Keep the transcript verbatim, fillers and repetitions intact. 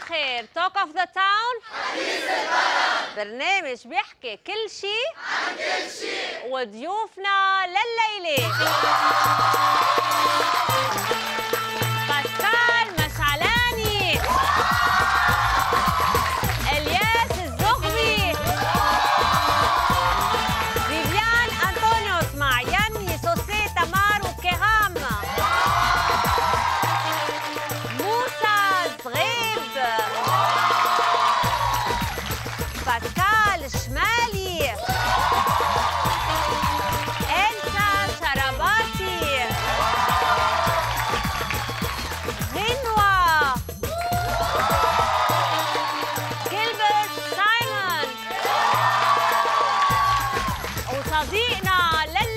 الخير. توك اوف ذا تاون، حديث البلد، برنامج بيحكي كل شيء عن كل شيء، وضيوفنا لليلة باسكال مشعلاني، الياس الزغبي، فيفيان أنطونيوس مع ياني سوسي تمار وكهام، موسى صغيب، باسكال شمالي، إلسا شرباتي، غنوة، جيلبرت سايمون، وصديقنا لل